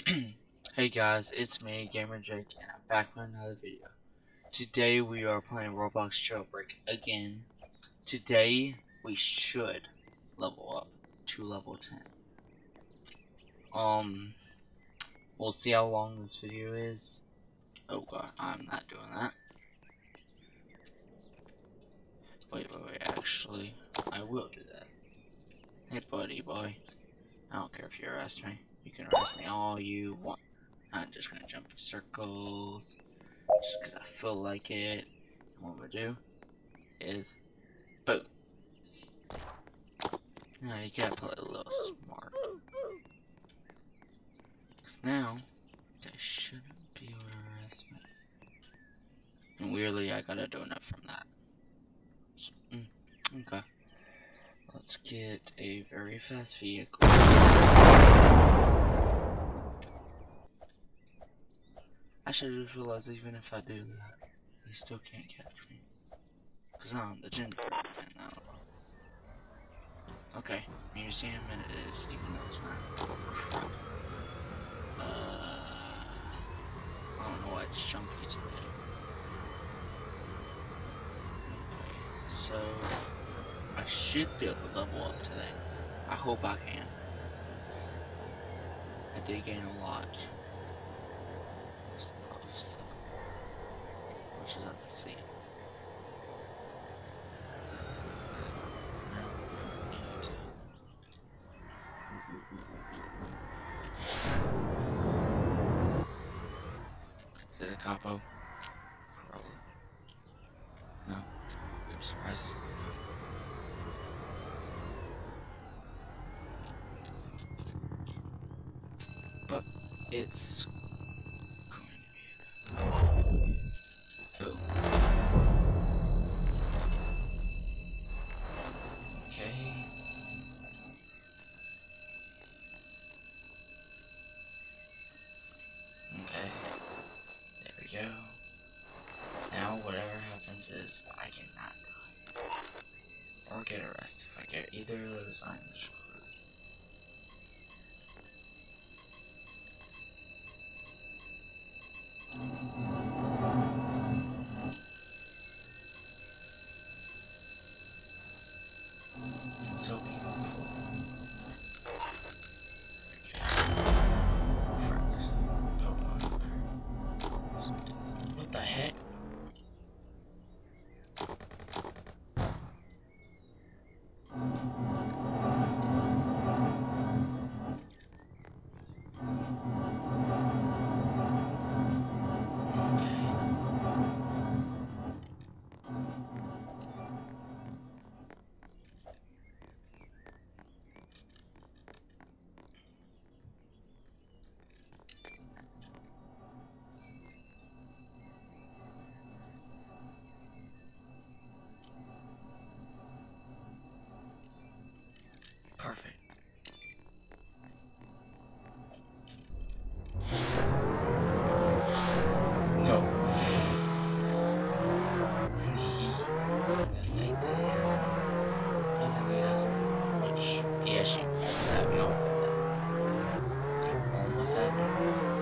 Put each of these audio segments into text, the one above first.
Hey guys, it's me, Gamer Jake, and I'm back with another video. Today we are playing Roblox Jailbreak again. Today we should level up to level 10. We'll see how long this video is. Oh god, I'm not doing that. Wait, actually, I will do that. Hey buddy boy, I don't care if you arrest me. You can arrest me all you want. I'm just gonna jump in circles, just because I feel like it. And what I'm gonna do is boom. Now you gotta play a little smart. Cause now they shouldn't be able to arrest me. And weirdly I got a donut from that. So, okay. Let's get a very fast vehicle. Actually I just realized even if I do that, he still can't catch me. Cause I'm the gender and I don't know. Okay, museum and it is, even though it's not. Crap. I don't know why it's jumpy today. Okay, so I should be able to level up today. I hope I can. I did gain a lot of stuff, so we'll just have to see. Is it a capo? Probably. No. I'm surprised it's not. But it's going to be boom. Okay. Okay. There we go. Now whatever happens is I cannot die. Or get arrested. If I get either of those, I'm screwed. So beautiful. What the heck? Perfect. No. I think that he has me. I think he doesn't. Which, he actually almost had me on with that. Almost had me.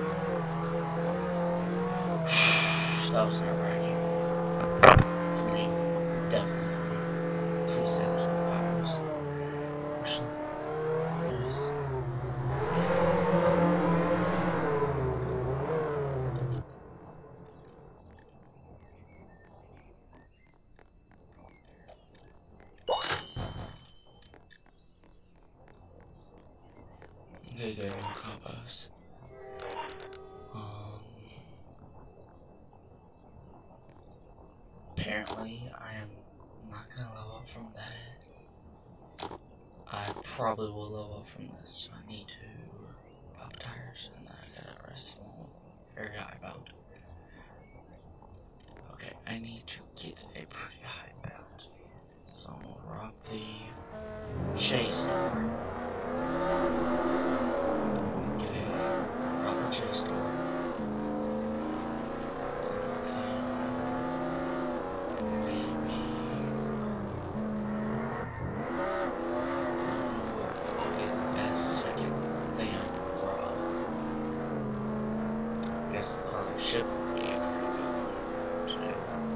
That was nerve-wracking. For me. Definitely for me. Please say there's no coppers. Actually, there is. Okay, good, no coppers. Apparently, I am not gonna level up from that. I probably will level up from this, so I need to pop tires, and then I gotta arrest someone with a very high bounty. Okay, I need to get a pretty high bounty. So I'm gonna rob the Chase store. Okay, rob the Chase store. Second thing I rob. Ship would be a pretty good one to do.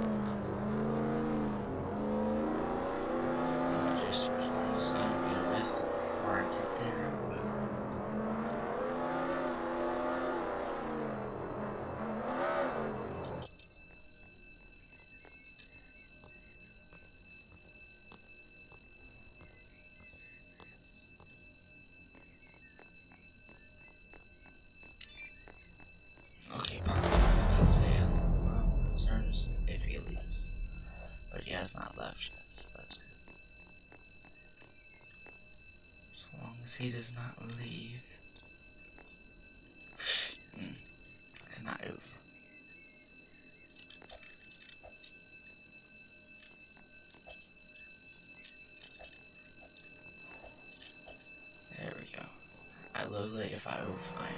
Just as long as I don't get arrested before I get there, I will. Okay, I'll say hello. My concern is if he leaves. But he has not left yet, so that's good. As long as he does not leave. I cannot move. There we go. I literally, if I move, I am.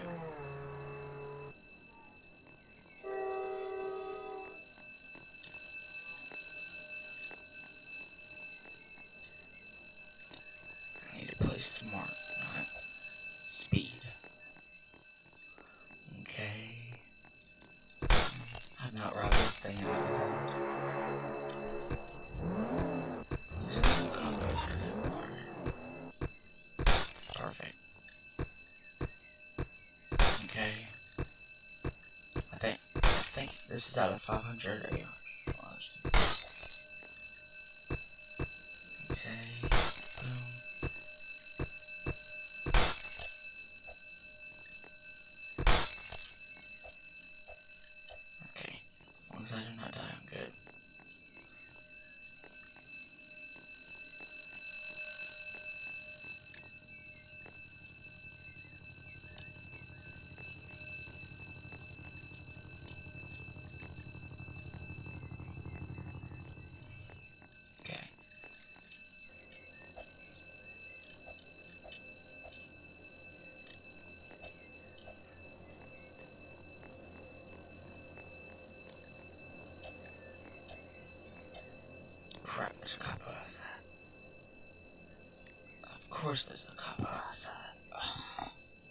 I need to play smart, not speed. Okay. I've not robbed this thing in Perfect. Okay. I think this is out of 500. Okay. Boom. Okay. As long as I do not die, I'm good. Okay. Crap, there's a capo outside. Of course there's a capo outside. Ugh.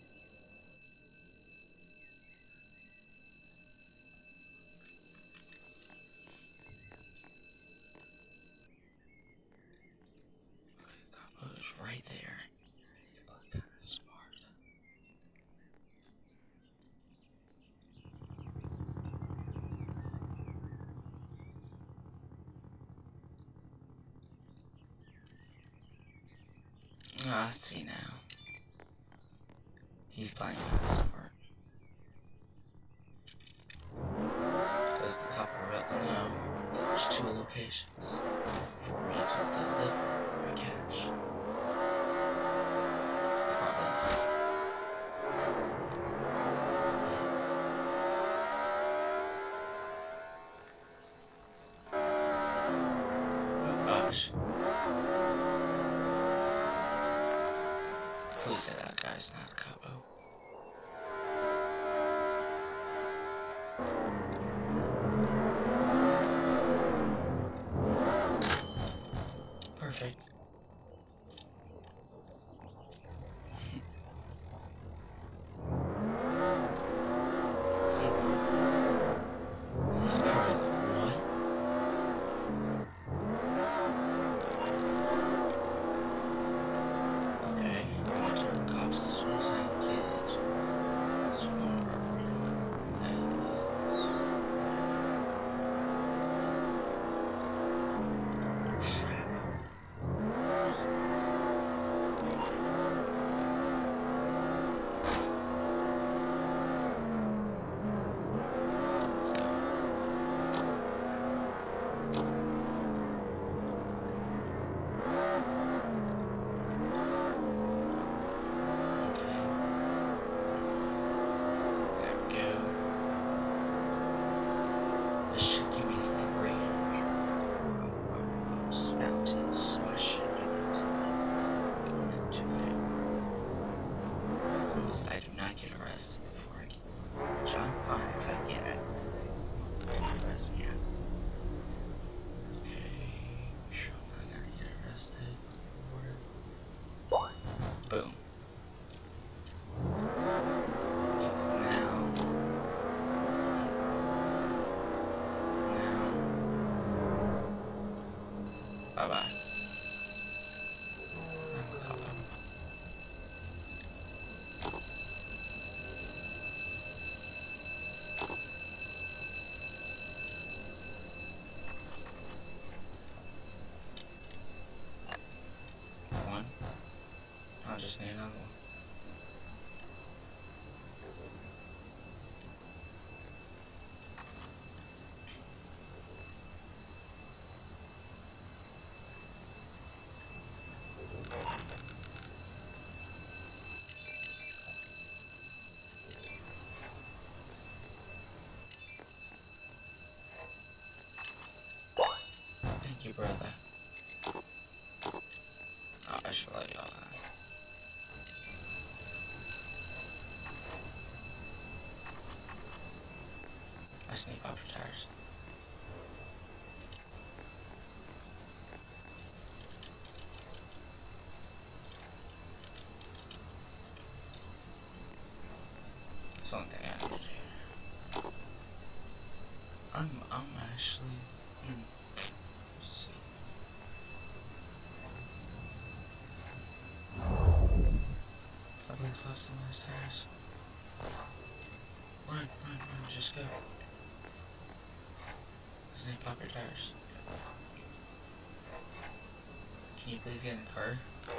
Capo is right there. But kind of smart. I see now. He's playing kind of smart. Does the copper rep know there's 2 locations for me to deliver my cash? Probably not. Oh gosh. Please say that guy's not a capo. Perfect. See? He's probably like, what? Okay, I'm gonna turn the cops as soon as I can. just need another one. Thank you, brother. Oh, I should let y'all know. I just need pop your tires. That's the only thing I need to do. I'm actually. Let's see. I believe pop some of those tires. Run, just go. Just need pop your tires. Can you please get in the car?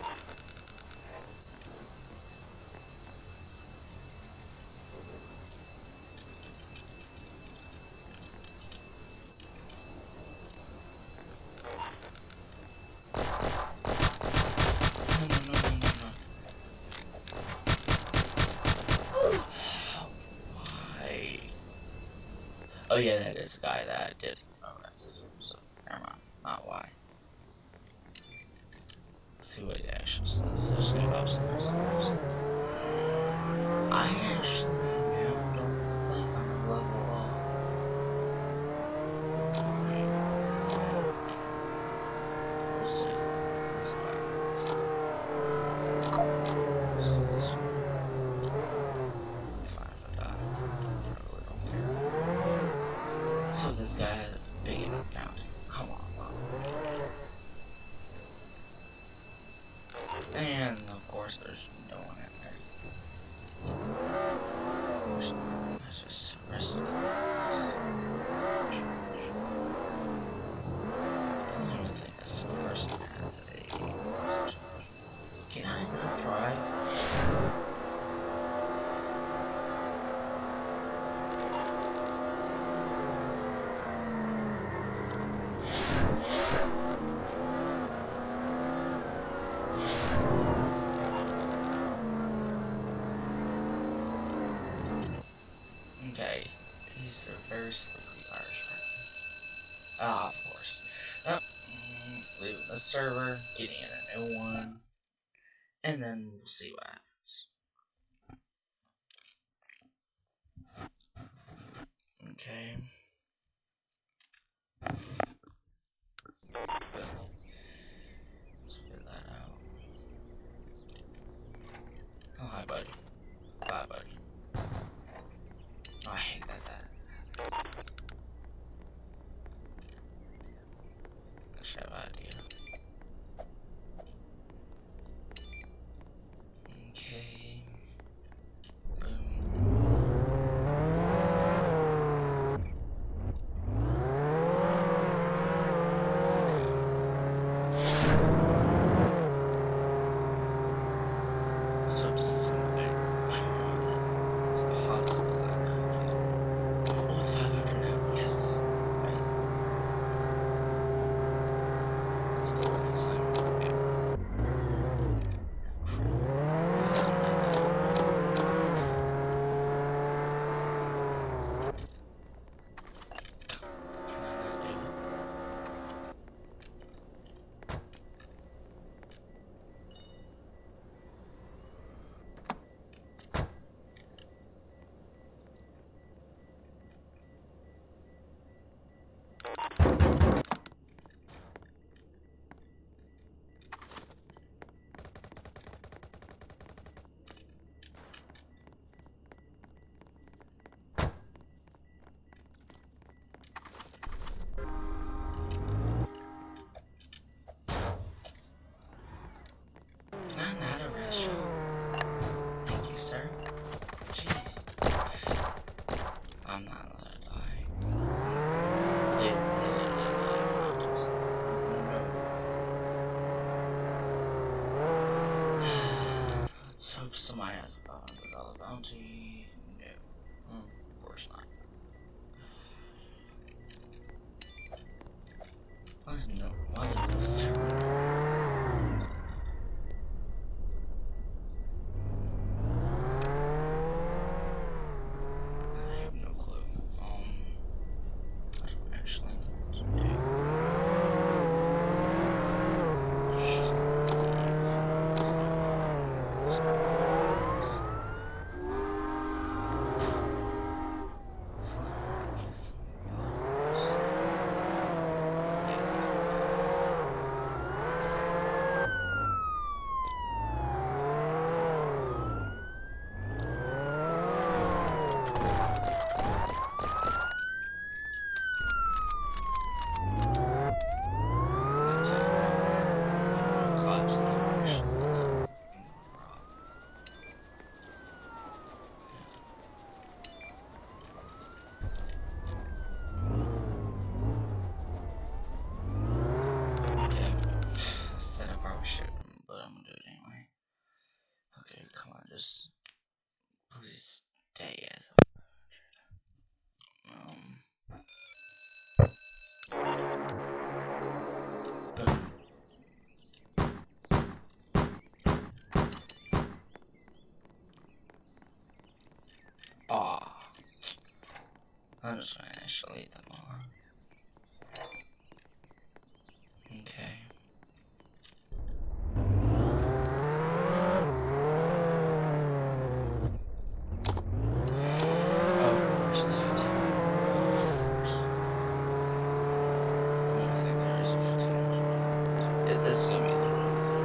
No. Why? Oh yeah, that is a guy that I did arrest. So, never mind. Not why. Let's see what it actually says. Just need pop some tires. I actually now don't think I'm level up. We'll see. Let's see what happens. It's fine if I die. I really don't care. So this guy has a big enough bounty. Come on, and of course there's no one in there. I just arrested him. I don't even think this person has a... Can I not drive? Okay, these are very slippery tires. Ah, of course. Leaving the server, getting in a new one, and then we'll see what happens. Okay. Let's figure that out. Oh, hi, buddy. Bye, buddy. Oh, I hate that. I should have an idea. Okay. Boom. So somebody, I don't know that it's possible I could get. Oh, it's 500 now. Yes, it's amazing. It's still worth the same. Yeah. Because I don't need that. Can I not do it? bounty? No. Of course not. What is this server? I have no clue. I don't actually know what to do. Just please stay as boom. Aw. I'm just gonna actually eat them all. Okay. This is gonna be a little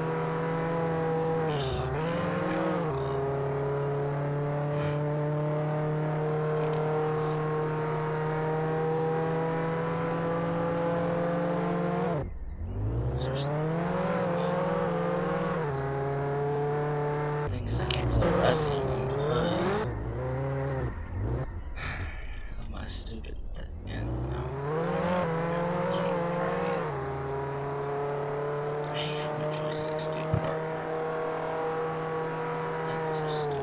thing is I can't play Rust anymore because of my stupid thing. And now I can't try it. I have no choice to stay apart. That's so stupid.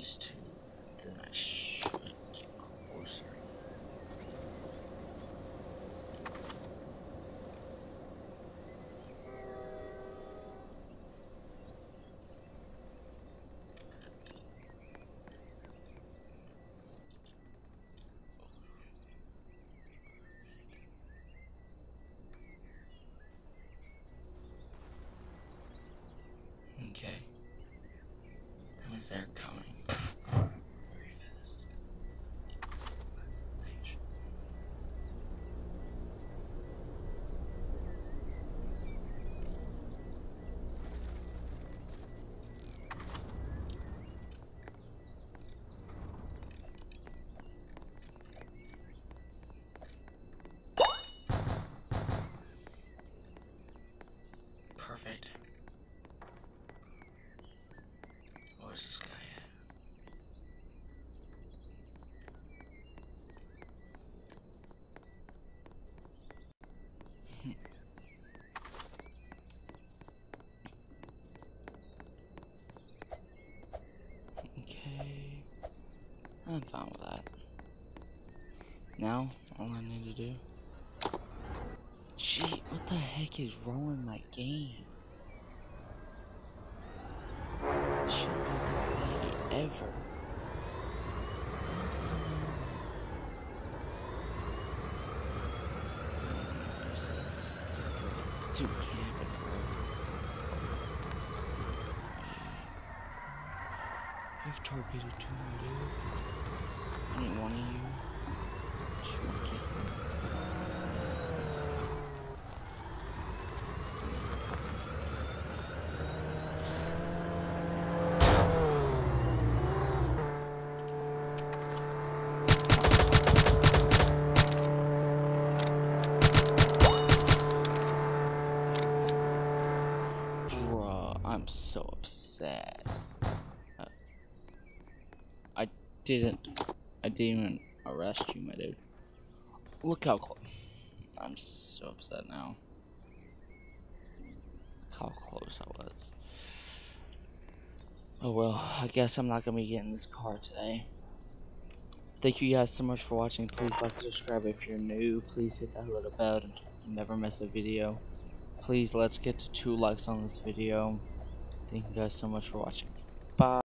these two, then I should get closer. Okay. That means they're coming. Very fast. Perfect. Where's this guy at? Okay. I'm fine with that. Now, all I need to do... Gee, what the heck is wrong with my game? It shouldn't be this laggy ever. This is annoying. There's this. It's too camping for it. You have torpedo too, dude. I need one of you. Monkey. Bruh, I'm so upset. I didn't even arrest you, my dude. Look how close. I'm so upset now. Look how close I was. Oh well, I guess I'm not gonna be getting this car today. Thank you guys so much for watching. Please like and subscribe if you're new. Please hit that little bell to never miss a video. Please let's get to 2 likes on this video. Thank you guys so much for watching. Bye.